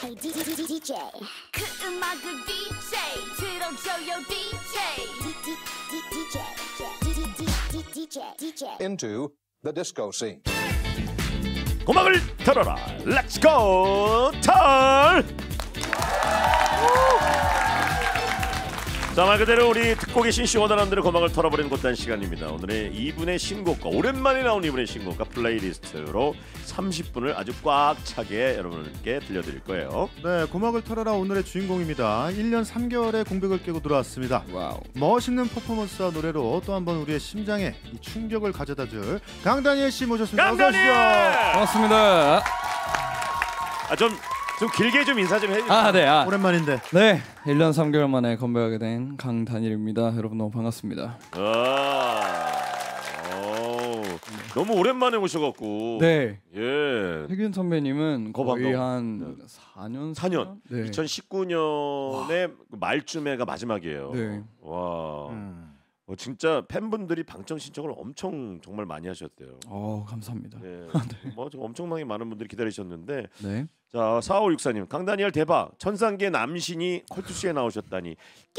Hey DJ 그 음악을 DJ 들어줘요 DJ into the disco scene. 고막을 털어라. Let's go 털. 자, 말 그대로 우리 듣고 계신 시원한남들의 고막을 털어버리는 곧단 시간입니다. 오늘의 이분의 신곡과 오랜만에 나온 이분의 신곡과 플레이리스트로 30분을 아주 꽉 차게 여러분께 들려드릴 거예요. 네, 고막을 털어라 오늘의 주인공입니다. 1년 3개월의 공백을 깨고 들어왔습니다. 와우. 멋있는 퍼포먼스와 노래로 또 한 번 우리의 심장에 이 충격을 가져다줄 강다니엘 씨 모셨습니다. 강다니엘! 반갑습니다. 좀 길게 좀 인사 좀 해주세요. 네. 오랜만인데. 네, 1년 3개월 만에 컴백하게 된 강다니엘입니다. 여러분 너무 반갑습니다. 너무 오랜만에 오셔갖고. 네. 예. 혜균 선배님은 거의 거방동. 한 4년? 네. 2019년의 말쯤에가 마지막이에요. 네. 와. 진짜 팬분들이 방청 신청을 엄청 정말 많이 하셨대요. 감사합니다. 네. 뭐 엄청나게 많은 분들이 기다리셨는데. 네. 자, 4564님, 강다니엘 대박. 천상계 남신이 콜투스에 나오셨다니.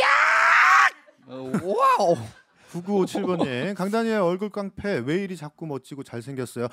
와우. 9957번님 강다니엘 얼굴 깡패 왜 이리 자꾸 멋지고 잘생겼어요.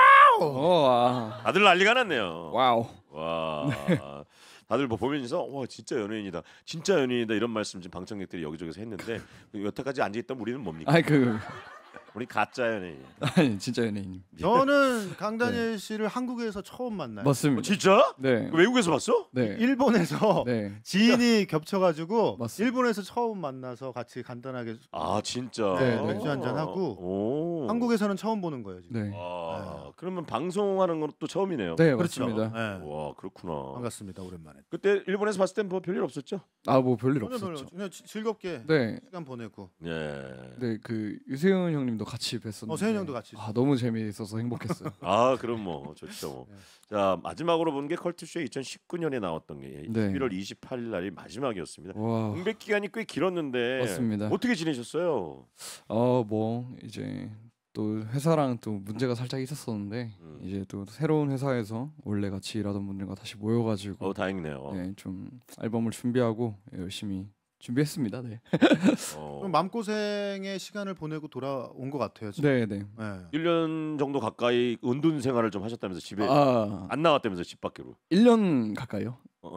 와우. 다들 난리가 났네요. 와우. 와. 다들 뭐 보면서 와 진짜 연예인이다, 진짜 연예인이다 이런 말씀 지금 방청객들이 여기저기서 했는데 여태까지 앉아있던 우리는 뭡니까? 우리 가짜 연예인. 아니 진짜 연예인. 저는 강다니엘 씨를 한국에서 처음 만나요. 맞습니다. 진짜? 네. 외국에서 봤어? 네. 일본에서 네. 지인이 겹쳐가지고 맞습니다. 일본에서 처음 만나서 같이 간단하게 진짜. 네, 맥주 한잔 하고 한국에서는 처음 보는 거예요 지금. 네. 그러면 방송하는 건 또 처음이네요. 네, 그렇죠. 맞습니다. 네. 와 그렇구나. 반갑습니다. 오랜만에. 그때 일본에서 봤을 땐 뭐 별일 없었죠? 뭐 별일 전혀 없었죠. 그냥 즐겁게 네. 시간 보내고. 네. 네, 그 유세윤 형님도 같이 뵀었는데. 세윤 형도 같이. 너무 재미있어서 행복했어요. 그럼 뭐 좋죠. 자, 마지막으로 본 게 컬투쇼 2019년에 나왔던 게 11월 28일 날이 마지막이었습니다. 와. 공백 기간이 꽤 길었는데 맞습니다. 어떻게 지내셨어요? 뭐 이제 또 회사랑 또 문제가 살짝 있었었는데 이제 또 새로운 회사에서 원래 같이 일하던 분들과 다시 모여가지고 다행이네요. 네, 좀 앨범을 준비하고 열심히 준비했습니다. 네. 그럼 마음고생의 시간을 보내고 돌아온 것 같아요. 지금. 네. 1년 정도 가까이 은둔 생활을 좀 하셨다면서 집에 안 나갔다면서 집 밖으로. 1년 가까이요?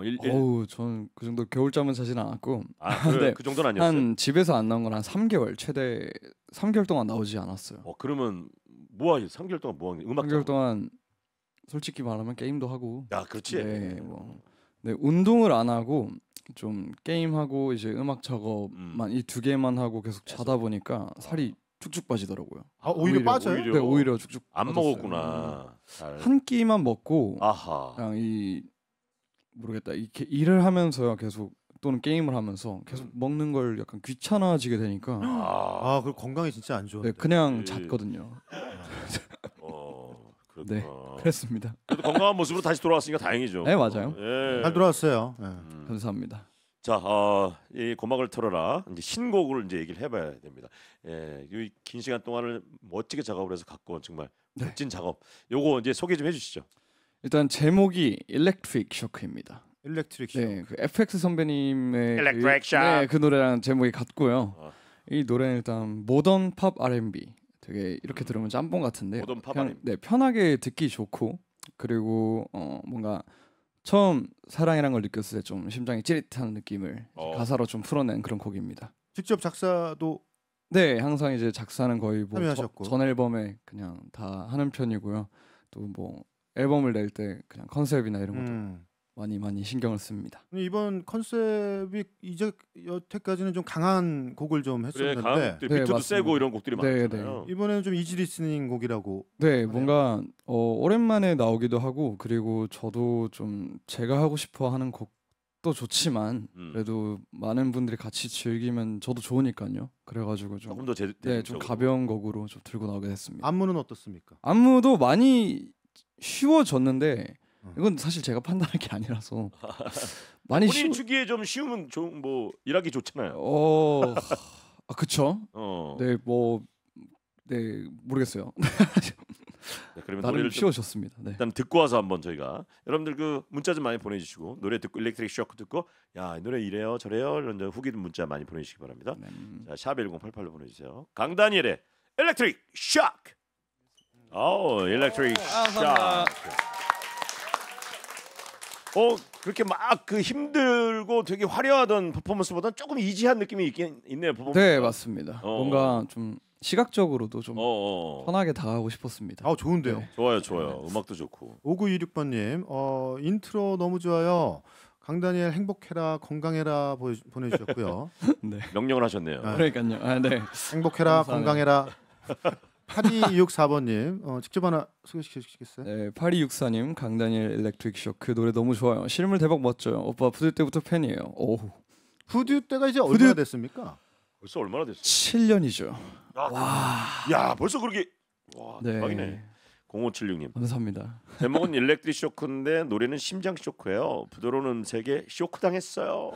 저는 그 정도 겨울잠은 자진 않았고. 네. 그 정도는 아니었어요. 한 집에서 안 나온 건 한 3개월 최대 3개월 동안 나오지 않았어요. 그러면 뭐 하셨어요? 3개월 동안 뭐 한 게? 음악 3개월 동안 솔직히 말하면 게임도 하고. 그렇지. 네, 운동을 안 하고 좀 게임하고 이제 음악 작업만 이 두 개만 하고 계속 자다 보니까 살이 쭉쭉 빠지더라고요. 오히려 빠져요? 네, 오히려 쭉쭉 안 빠졌어요. 먹었구나. 한 끼만 먹고 아하. 그냥 모르겠다. 이렇게 일을 하면서요 계속 또는 게임을 하면서 계속 먹는 걸 약간 귀찮아지게 되니까 그 건강이 진짜 안 좋아. 네, 그냥 잤거든요. 그렇구나. 네, 그랬습니다. 그래도 건강한 모습으로 다시 돌아왔으니까 다행이죠. 네, 맞아요. 잘 돌아왔어요. 감사합니다. 자, 이 고막을 털어라 이제 신곡을 이제 얘기를 해봐야 됩니다. 이 긴 시간 동안을 멋지게 작업을 해서 갖고 온 정말 멋진 작업. 요거 이제 소개 좀 해주시죠. 일단 제목이 일렉트릭 쇼크입니다. 일렉트릭 쇼크. 네, 그 FX 선배님의 Electric Shock. 그 노래랑 제목이 같고요. 이 노래는 일단 모던 팝 R&B. 되게 이렇게 들으면 짬뽕 같은데 모던 팝 그냥, R&B. 네, 편하게 듣기 좋고 그리고 뭔가 처음 사랑이란 걸 느꼈을 때 좀 심장이 찌릿한 느낌을 가사로 좀 풀어낸 그런 곡입니다. 직접 작사도 네, 항상 이제 작사는 거의 뭐 참여하셨고. 전 앨범에 그냥 다 하는 편이고요. 또 뭐 앨범을 낼 때 그냥 컨셉이나 이런 것도 많이 신경을 씁니다. 이번 컨셉이 이제 여태까지는 좀 강한 곡을 좀 했었는데 강한 곡들, 비트도 맞습니다. 세고 이런 곡들이 네, 많잖아요. 이번에는 좀 이지 리스닝 곡이라고. 네, 뭔가 오랜만에 나오기도 하고 그리고 저도 좀 제가 하고 싶어 하는 곡도 좋지만 그래도 많은 분들이 같이 즐기면 저도 좋으니까요. 그래가지고 조금 더 좀 가벼운 곡으로 좀 들고 나오게 됐습니다. 안무는 어떻습니까? 안무도 많이 쉬워졌는데 이건 사실 제가 판단할 게 아니라서 많이 본인 주기에 좀 쉬우면 좀 뭐 일하기 좋잖아요. 그쵸? 네, 모르겠어요. 네, 그러면 나름 노래를 좀 쉬워졌습니다. 네. 일단 듣고 와서 한번 저희가 여러분들 그 문자 좀 많이 보내주시고 노래 듣고 일렉트릭 쇼크 듣고 야 이 노래 이래요 저래요 이런 후기 문자 많이 보내주시기 바랍니다. 자, 샵 1088로 보내주세요. 강다니엘의 일렉트릭 쇼크. 일렉트릭 쇼크. 그렇게 막 그 힘들고 되게 화려하던 퍼포먼스보다는 조금 이지한 느낌이 있긴 있네요. 네, 맞습니다. 뭔가 좀 시각적으로도 좀 편하게 다가가고 싶었습니다. 좋은데요. 네. 좋아요. 음악도 좋고. 5926번님 인트로 너무 좋아요. 강다니엘 행복해라 건강해라 보내주셨고요. 네. 명령을 하셨네요. 그러니까요. 네. 행복해라 감사합니다. 건강해라. 8264번님 직접 하나 소개시켜 주시겠어요? 네, 8264님 강다니엘 일렉트릭 쇼크 노래 너무 좋아요. 실물 대박 멋져요. 오빠 푸드 때부터 팬이에요. 오. 푸드 때가 이제 얼마나 됐습니까? 벌써 얼마나 됐어요? 7년이죠. 야 벌써 그렇게 네. 대박이네. 0576님 감사합니다. 제목은 일렉트릭 쇼크인데 노래는 심장 쇼크예요. 부드러운 음색에 쇼크 당했어요.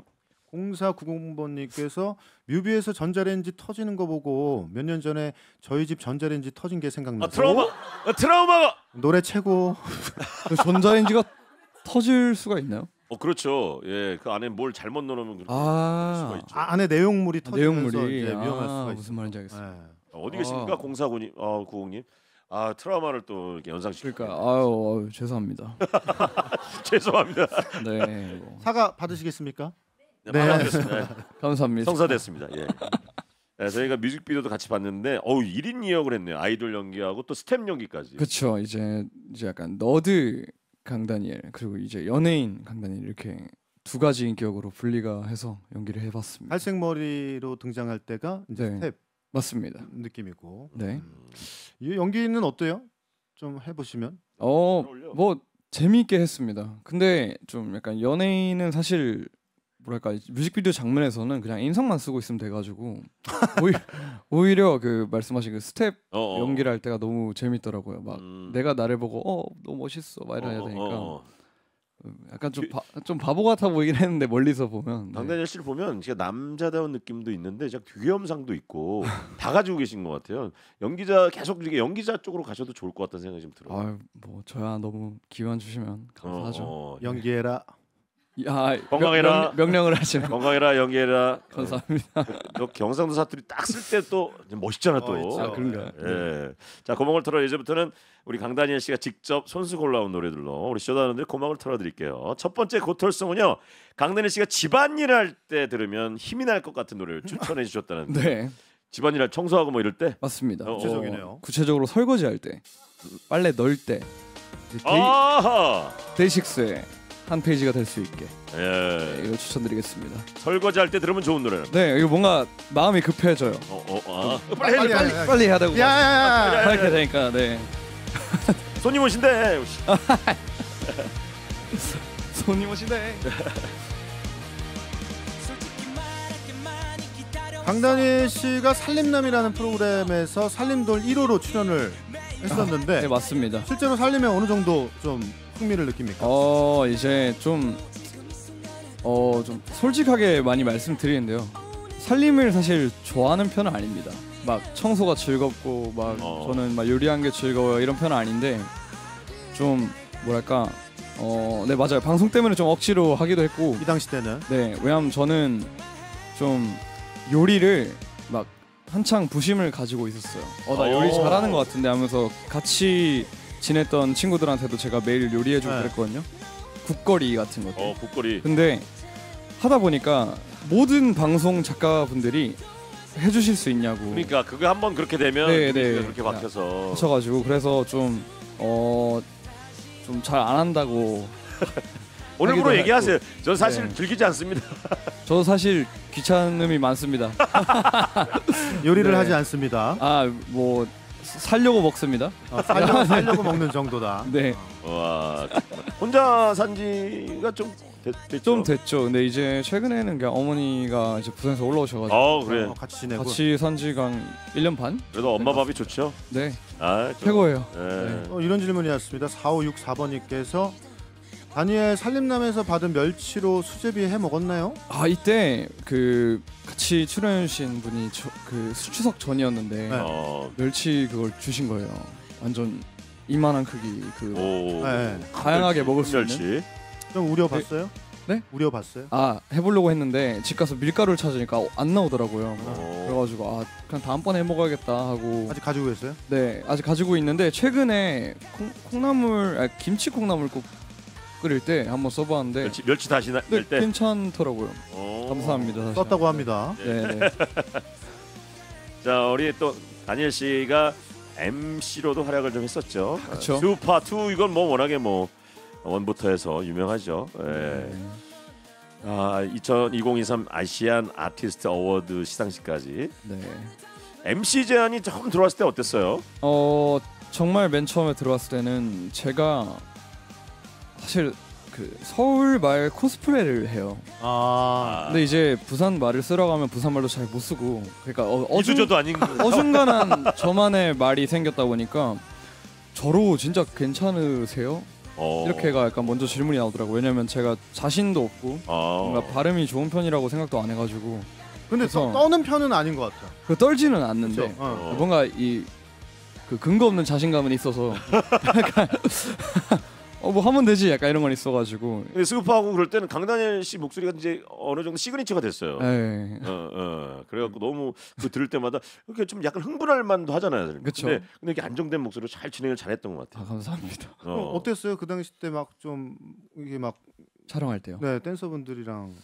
0490번님께서 뮤비에서 전자레인지 터지는 거 보고 몇 년 전에 저희 집 전자레인지 터진 게 생각나서 트라우마가 노래 최고. 전자레인지가 터질 수가 있나요? 그렇죠. 예, 그 안에 뭘 잘못 넣으면 그렇게 수가 있죠. 안에 내용물이 터지면서 내용물이 이제 위험할 수가 있어요. 무슨 말인지 알겠습니다. 네. 어디 계십니까? 0490님, 90님. 트라우마를 또 이렇게 연상시키고. 그러니까 아유 죄송합니다. 죄송합니다. 네. 뭐. 사과 받으시겠습니까? 네. 감사합니다. 성사됐습니다. 예. 네, 저희가 뮤직비디오도 같이 봤는데 1인 2역을 했네요. 아이돌 연기하고 또 스텝 연기까지. 그렇죠. 이제 약간 너드 강다니엘 그리고 이제 연예인 강다니엘 이렇게 두 가지 인격으로 분리가 해서 연기를 해봤습니다. 갈색 머리로 등장할 때가 이제 네. 스텝 맞습니다. 느낌이고. 네. 이 연기는 어때요? 좀 해보시면. 뭐 재미있게 했습니다. 근데 좀 약간 연예인은 사실 뭐랄까 뮤직비디오 장면에서는 그냥 인상만 쓰고 있으면 돼가지고 오히려 그 말씀하신 그 스텝 연기를 할 때가 너무 재밌더라고요. 막 내가 나를 보고 너무 멋있어 막 이래야 되니까 약간 좀 바보 같아 보이긴 했는데 멀리서 보면. 강다니엘 씨를 보면 진짜 남자다운 느낌도 있는데 진짜 귀염상도 있고 다 가지고 계신 것 같아요. 연기자 계속 이렇게 연기자 쪽으로 가셔도 좋을 것 같다는 생각이 좀 들어요. 뭐 저야 너무 기회만 주시면 감사하죠. 연기해라. 야, 건강해라. 명령을 하시네. 건강해라, 연기해라. 감사합니다. 너 경상도 사투리 딱 쓸 때 또 멋있잖아 또. 그런가요? 예. 자, 고막을 털어 이제부터는 우리 강다니엘 씨가 직접 손수 골라온 노래들로 우리 쇼다는들 고막을 털어드릴게요. 첫 번째 고털송은요. 강다니엘 씨가 집안일 할 때 들으면 힘이 날 것 같은 노래를 추천해 주셨다는데. 네. 집안일 할 청소하고 뭐 이럴 때? 맞습니다. 구체적이네요. 구체적으로 설거지할 때, 빨래 넣을 때, 데이식스의 한 페이지가 될 수 있게 이거 추천드리겠습니다. 설거지할 때 들으면 좋은 노래는. 네, 이거 뭔가 마음이 급해져요. 빨리 해야 되고 이렇게 되니까. 네. 손님 오신대. 손님 오시네. 강다니엘 씨가 살림남이라는 프로그램에서 살림돌 1호로 출연을 했었는데 네, 맞습니다. 실제로 살림에 어느 정도 좀 흥미를 느낍니까? 이제 좀 솔직하게 많이 말씀드리는데요. 살림을 사실 좋아하는 편은 아닙니다. 막 청소가 즐겁고 막 저는 막 요리한 게 즐거워요 이런 편은 아닌데 좀 뭐랄까 네 맞아요. 방송 때문에 좀 억지로 하기도 했고 이 당시 때는 네 왜냐면 저는 좀 요리를 막 한창 부심을 가지고 있었어요. 나 요리 잘하는 것 같은데 하면서 같이 지냈던 친구들한테도 제가 매일 요리해주고 그랬거든요. 국거리 같은 것들. 국거리. 근데 하다 보니까 모든 방송 작가분들이 해주실 수 있냐고. 그러니까 그거 한번 그렇게 되면 그렇게 바뀌어서 하셔가지고 그래서 좀 잘 안 한다고. 오늘부로 얘기하세요. 저 사실 즐기지 않습니다. 저 사실 귀찮음이 많습니다. 요리를 하지 않습니다. 뭐 살려고 먹습니다. 살려고 먹는 정도다. 네. 와, 혼자 산 지가 좀 됐죠. 좀 됐죠. 근데 이제 최근에는 그냥 어머니가 이제 부산에서 올라오셔가지고 그래. 같이 지내고 같이 산 지가 1년 반? 그래도 엄마 밥이 좋죠. 네. 좀, 최고예요. 네. 이런 질문이었습니다. 4564번님께서 다니엘 살림남에서 받은 멸치로 수제비 해 먹었나요? 이때 그 같이 출연해주신 분이 그 추석 전이었는데 멸치 그걸 주신 거예요. 완전 이만한 크기 그 오. 네. 다양하게 먹을 수 있는. 멸치. 좀 우려봤어요? 네? 우려봤어요? 아 해보려고 했는데 집 가서 밀가루를 찾으니까 안 나오더라고요. 오. 그래가지고 아 그냥 다음번에 해먹어야겠다 하고 아직 가지고 계세요? 네 아직 가지고 있는데 최근에 김치 콩나물국 끓일 때 한번 써봤는데 멸치 다시 낼 네, 때. 괜찮더라고요. 오. 감사합니다. 다시 썼다고 한번. 합니다. 네네. 자 우리 또 다니엘 씨가 MC로도 활약을 좀 했었죠. 그쵸. 슈파 2 이건 뭐 워낙에 뭐 원부터 해서 유명하죠. 예. 네. 아 2023 아시안 아티스트 어워드 시상식까지 네. MC 제안이 처음 들어왔을 때 어땠어요? 정말 맨 처음에 들어왔을 때는 제가 사실 그 서울 말 코스프레를 해요. 근데 이제 부산 말을 쓰라고 하면 부산 말도 잘 못 쓰고 그러니까 이수저도 아닌 어중간한 저만의 말이 생겼다 보니까 저로 진짜 괜찮으세요? 이렇게가 약간 먼저 질문이 나오더라고요. 왜냐면 제가 자신도 없고 뭔가 발음이 좋은 편이라고 생각도 안 해가지고 근데 그래서- 떠는 편은 아닌 것 같아. 그 떨지는 않는데 그쵸? 어. 뭔가 이 그 근거 없는 자신감은 있어서 약간 뭐 하면 되지 약간 이런 건 있어가지고 근데 스급하고 그럴 때는 강다니엘 씨 목소리가 이제 어느 정도 시그니처가 됐어요. 네. 그래갖고 너무 그 들을 때마다 이렇게 좀 약간 흥분할 만도 하잖아요. 그쵸. 근데 이렇게 안정된 목소리로 잘 진행을 잘했던 것 같아요. 감사합니다. 어땠어요? 그 당시 때 막 좀 이게 막 촬영할 때요. 네, 댄서분들이랑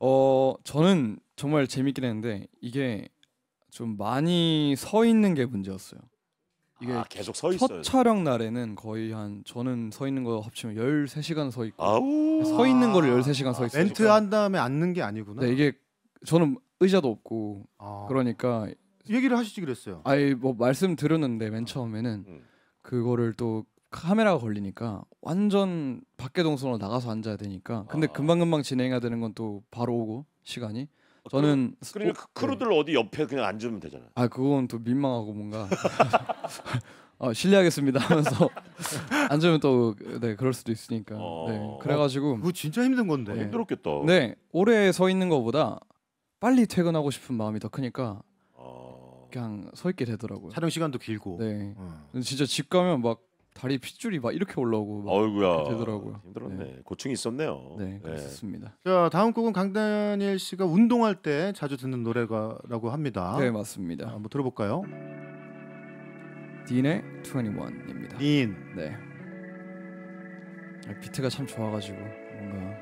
저는 정말 재밌긴 했는데 이게 좀 많이 서 있는 게 문제였어요. 이게 계속 서 있어요. 첫 촬영 날에는 거의 저는 서 있는 거 합치면 13시간 서 있고 아우. 서 있는 거를 13시간 서 있어요. 멘트 한 다음에 앉는 게 아니구나. 네, 이게 저는 의자도 없고 아. 그러니까 얘기를 하시지 그랬어요. 아예 뭐 말씀 드렸는데 맨 처음에는 그거를 또 카메라가 걸리니까 완전 밖에 동선으로 나가서 앉아야 되니까 근데 금방금방 진행해야 되는 건 또 바로 오고 시간이 저는 그러니까 크루들 어디 옆에 그냥 앉으면 되잖아요. 그건 또 민망하고 뭔가 실례하겠습니다 하면서 앉으면 또 네 그럴 수도 있으니까 네 그래가지고 그거 진짜 힘든 건데. 네. 힘들었겠다. 네 오래 서 있는 것보다 빨리 퇴근하고 싶은 마음이 더 크니까 그냥 서 있게 되더라고요. 촬영 시간도 길고. 네 근데 진짜 집 가면 막 다리 핏줄이 막 이렇게 올라오고 막 어이구야. 되더라고요. 힘들었네. 네. 고충이 있었네요. 네 그렇습니다. 자, 다음 곡은 강다니엘 씨가 운동할 때 자주 듣는 노래가라고 합니다. 네 맞습니다. 한번 들어볼까요? 딘의 21입니다. 딘. 네. 비트가 참 좋아가지고 뭔가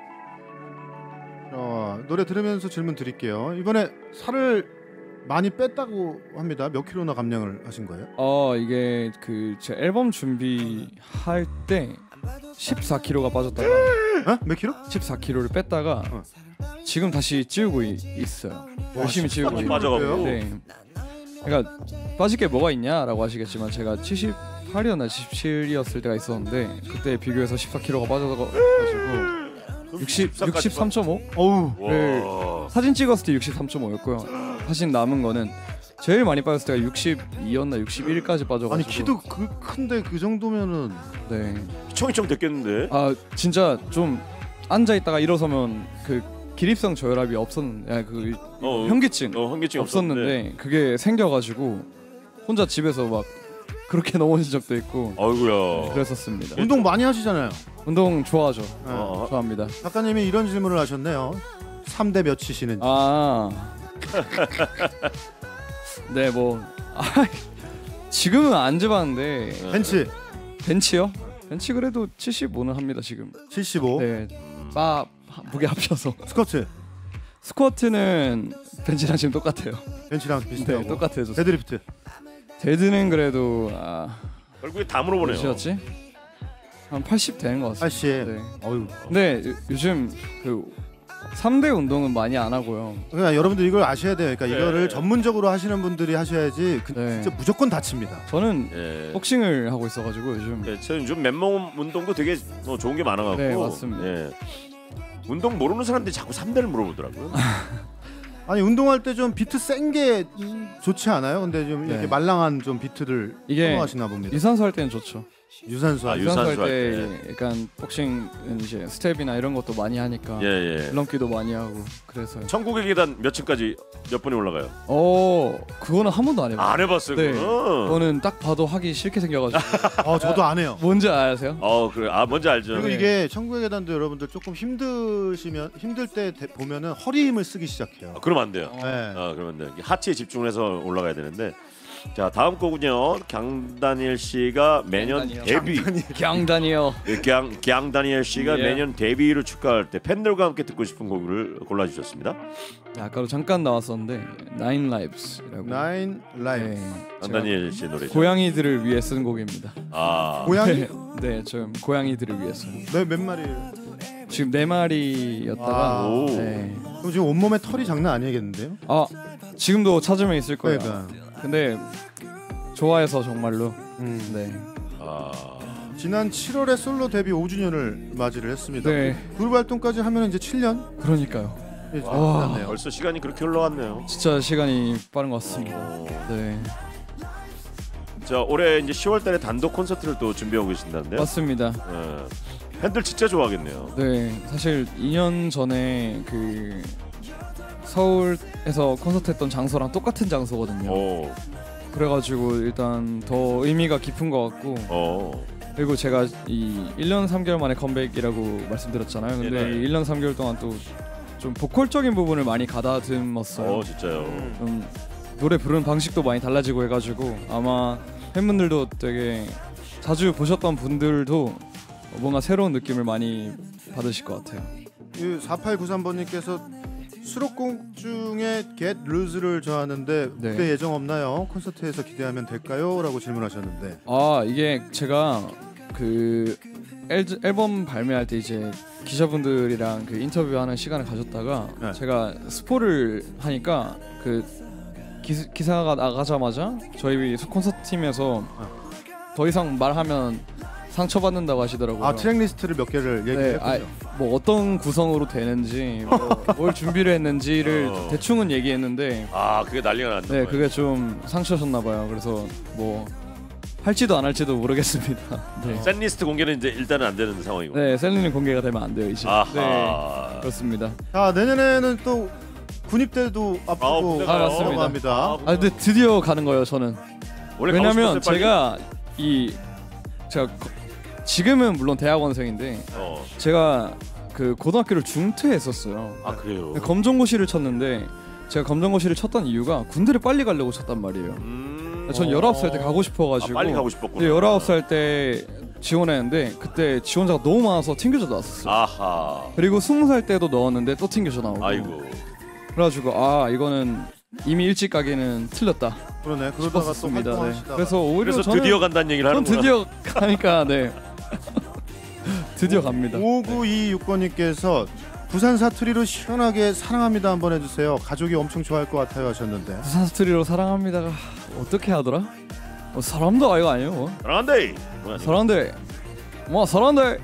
노래 들으면서 질문 드릴게요. 이번에 살을 많이 뺐다고 합니다. 몇 킬로나 감량을 하신 거예요? 이게 제 앨범 준비할 때 14kg가 빠졌다가 몇 킬로? 14kg를 뺐다가 지금 다시 찌우고 있어요. 열심히 찌우고 있어요. 빠져가고. 네. 그러니까 빠질 게 뭐가 있냐라고 하시겠지만 제가 78이었나 77이었을 때가 있었는데 그때 비교해서 14kg가 빠져가지고 63.5? 어우. 네. 사진 찍었을 때 63.5였고요. 사진 남은 거는 제일 많이 빠졌을 때가 62였나 61까지 빠져가지고. 아니 키도 큰데 그 정도면은. 네. 휘청휘청 됐겠는데. 진짜 좀 앉아 있다가 일어서면 그 기립성 저혈압이 없었는데 현기증 현기증 없었는데 그게 생겨가지고 혼자 집에서 막 그렇게 넘어진 적도 있고. 아이고야. 그랬었습니다. 운동 많이 하시잖아요. 운동 좋아하죠. 네. 좋아합니다. 작가님이 이런 질문을 하셨네요. 3대 몇 치시는지. 네, 지금은 안 재봤는데 벤치요? 벤치 그래도 75는 합니다 지금. 75. 네, 무게 합쳐서. 스쿼트는 벤치랑 지금 똑같아요. 벤치랑 비슷해요. 네, 똑같아요. 데드리프트. 데드는 그래도 결국에 다 물어보네요. 몇이었지? 한 80 되는 것 같습니다. 80. 네. 어휴. 근데 요즘 3대 운동은 많이 안 하고요. 그러니까 여러분들 이걸 아셔야 돼요. 그러니까 이거를 전문적으로 하시는 분들이 하셔야지 진짜 무조건 다칩니다. 저는 복싱을 하고 있어가지고 요즘. 저는 요즘 맨몸 운동도 되게 좋은 게 많아가지고. 네 맞습니다. 운동 모르는 사람들이 자꾸 3대를 물어보더라고요. 아니 운동할 때 좀 비트 센 게 좋지 않아요? 근데 좀 이렇게 말랑한 좀 비트를 선호하시나 봅니다. 유산소 할 때는 좋죠. 유산소. 유산소 유산소 할 할 때 약간 복싱 이제 스텝이나 이런 것도 많이 하니까 예. 줄넘기도 많이 하고 그래서. 천국의 계단 몇 층까지 몇 분이 올라가요? 그거는 한 번도 안 해봤어요. 안 해봤어요. 네. 그거는. 그거는 딱 봐도 하기 싫게 생겨가지고. 저도 안 해요. 뭔지 아세요? 그래. 뭔지 알죠. 그리고 네. 이게 천국의 계단도 여러분들 조금 힘들 때 보면은 허리 힘을 쓰기 시작해요. 그러면 안 돼요. 네. 그러면 안 돼요. 하체에 집중을 해서 올라가야 되는데. 자, 다음 곡은요. 강다니엘 씨가 매년 강다니엘. 데뷔. 강단이요. 강다니엘 씨가 예. 매년 데뷔를 축하할 때 팬들과 함께 듣고 싶은 곡을 골라주셨습니다. 아까도 잠깐 나왔었는데 Nine Lives이라고. Nine Lives. 강다니엘 씨 노래죠. 고양이들을 위해 쓴 곡입니다. 고양이? 네, 좀 고양이들을 위해서. 몇 마리? 지금 4마리였다가 오. 네. 그럼 지금 온몸에 털이 장난 아니겠는데요? 지금도 찾으면 있을 거예요. 그러니까. 근데 좋아해서 정말로. 네. 지난 7월에 솔로 데뷔 5주년을 맞이를 했습니다. 네. 그룹 활동까지 하면 이제 7년? 그러니까요. 예, 와. 지났네요. 벌써 시간이 그렇게 흘러갔네요. 진짜 시간이 빠른 것 같습니다. 네. 자, 올해 이제 10월달에 단독 콘서트를 또 준비하고 계신다는데요. 맞습니다. 팬들 진짜 좋아하겠네요. 네. 사실 2년 전에 그 서울에서 콘서트 했던 장소랑 똑같은 장소거든요. 그래가지고 일단 더 의미가 깊은 것 같고 그리고 제가 이 1년 3개월 만에 컴백이라고 말씀드렸잖아요. 근데 네네. 1년 3개월 동안 또 좀 보컬적인 부분을 많이 가다듬었어요. 진짜요. 좀 노래 부르는 방식도 많이 달라지고 해가지고 아마 팬분들도 되게 자주 보셨던 분들도 뭔가 새로운 느낌을 많이 받으실 것 같아요. 4893번님께서 수록곡 중에 Get Loose를 좋아하는데 네. 그때 예정 없나요? 콘서트에서 기대하면 될까요? 라고 질문하셨는데 이게 제가 그 앨범 발매할 때 이제 기자분들이랑 그 인터뷰하는 시간을 가졌다가 네. 제가 스포를 하니까 그 기사가 나가자마자 저희 콘서트 팀에서 더 이상 말하면 상처받는다고 하시더라고요. 트랙리스트를 몇 개를 얘기했군요. 뭐 어떤 구성으로 되는지 뭘 준비를 했는지를 대충은 얘기했는데 그게 난리가 났나 네, 봐요. 그게 좀 상처셨나 봐요. 그래서 뭐 할지도 안 할지도 모르겠습니다. 네. 샌리스트 공개는 이제 일단은 안 되는 상황이고. 네, 셀리는 공개가 되면 안 돼요 이제. 네, 그렇습니다. 자, 내년에는 또 군입대도 앞두고 맞습니다. 합니다. 근데 드디어 가는 거예요 저는. 원래 왜냐면 가고 싶었어요, 제가 지금은 물론 대학원생인데 제가 그 고등학교를 중퇴했었어요. 그래요. 검정고시를 쳤는데 제가 검정고시를 쳤던 이유가 군대를 빨리 가려고 쳤단 말이에요. 전 19살 때 가고 싶어가지고 빨리 가고 싶었구나. 19살 때 지원했는데 그때 지원자가 너무 많아서 튕겨져 나왔었어요. 그리고 20살 때도 넣었는데 또 튕겨져 나오고. 아이고. 그래가지고 이거는 이미 일찍 가기는 틀렸다. 그러네. 그러다가 또 싶었습니다. 네. 활동하시다가 그래서 오히려 그래서 저는 드디어 간다는 얘기를 하는구나. 드디어 가니까 네. 드디어 갑니다. 5926번님께서 부산 사투리로 시원하게 사랑합니다 한번 해주세요. 가족이 엄청 좋아할 것 같아요 하셨는데. 부산 스토리로 사랑합니다가 어떻게 하더라? 사람도 아이가 아니에요. 사랑한대. 사랑한대. 사랑한대.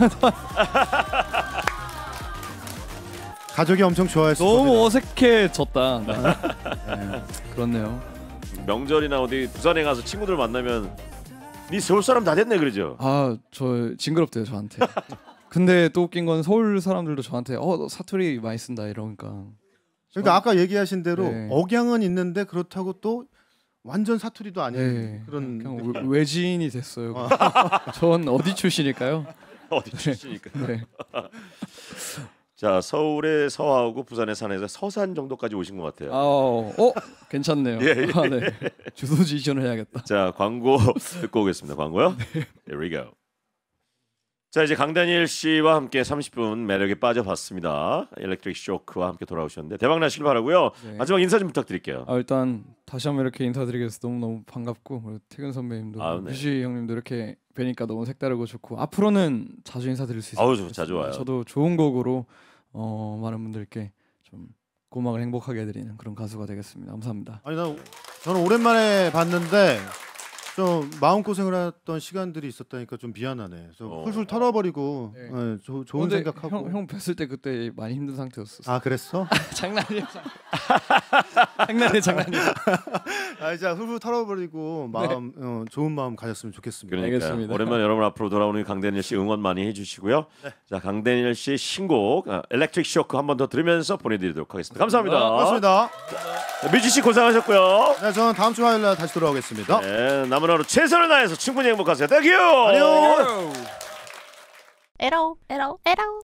가족이 엄청 좋아했을 너무 겁니다. 어색해졌다. 네, 그렇네요. 명절이나 어디 부산에 가서 친구들 만나면 네 서울 사람 다 됐네 그러죠. 저 징그럽대요 저한테. 근데 또 웃긴 건 서울 사람들도 저한테 너 사투리 많이 쓴다 이러니까. 그러니까 아까 얘기하신 대로 네. 억양은 있는데 그렇다고 또 완전 사투리도 아닌 네, 그런 그냥 외지인이 됐어요. 전 어디 출신일까요? 어디 출신이니까. 네. 자, 서울의 서하고 부산의 산에서 서산 정도까지 오신 것 같아요. 괜찮네요. 예. 네. 주소지 이전을 해야겠다. 자, 광고 듣고 오겠습니다. 광고요. Here we go. 자, 이제 강다니엘 씨와 함께 30분 매력에 빠져봤습니다. 일렉트릭 쇼크와 함께 돌아오셨는데 대박 나시길 바라고요. 네. 마지막 인사 좀 부탁드릴게요. 일단 다시 한번 이렇게 인사드리게 돼서 너무너무 반갑고 그리고 태균 선배님도 네. 뮤지 형님도 이렇게 뵈니까 너무 색다르고 좋고 앞으로는 자주 인사드릴 수 있어요. 자주 와요. 저도 좋은 곡으로 많은 분들께 좀 고막을 행복하게 해드리는 그런 가수가 되겠습니다. 감사합니다. 아니 저는 오랜만에 봤는데 좀 마음고생을 했던 시간들이 있었다니까 좀 미안하네. 그래서 훌훌 털어버리고 네. 좋은 생각하고. 형 뵀을 때 그때 많이 힘든 상태였어. 그랬어? 장난이야. 장난이에요. 아, 이제 훌훌 털어버리고 마음 좋은 마음 가졌으면 좋겠습니다. 그러니까 알겠습니다. 오랜만에 여러분 앞으로 돌아오는 강다니엘 씨 응원 많이 해주시고요. 자, 강다니엘 씨 신곡 엘렉트릭 쇼크 한 번 더 들으면서 보내드리도록 하겠습니다. 감사합니다. 고맙습니다. 뮤지 씨 고생하셨고요. 네, 저는 다음 주 화요일 날 다시 돌아오겠습니다. 네, 남은 하루 최선을 다해서 충분히 행복하세요. 땡큐. 안녕. 에러 에러 에러